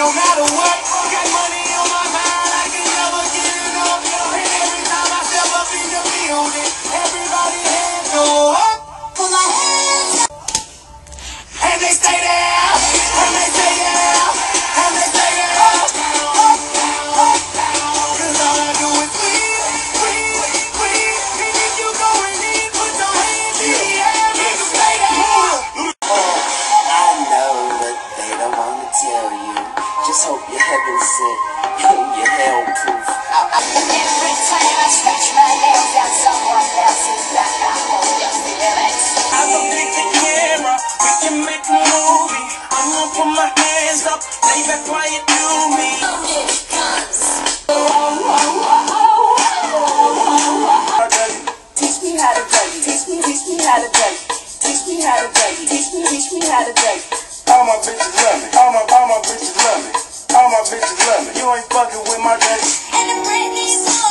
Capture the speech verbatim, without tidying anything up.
no matter what. Got money on my mind, I can never get enough. And every time I step up in the building, everybody hands go up. Put my hands up. And they stay there, and they stay there, and they stay there. Up, up, up, cause all I do is breathe, breathe, breathe. And if you going in, put your hands in the air, make them stay there. I know that they don't want to tell you. Just hope you're heaven sent and you're hell proof. Every time I scratch my nails down someone else's back, I hold your feelings. I don't think the camera, we can make a movie. I'm gonna put my hands up, lay back while you do me. Teach me how to dirty. Teach me, teach me how to dirty. Teach me how to dirty. Teach me, teach me how to dirty. All my bitches love me. All my, all my bitches love me. All my bitches love me. You ain't fucking with my dirty. And the Britney song.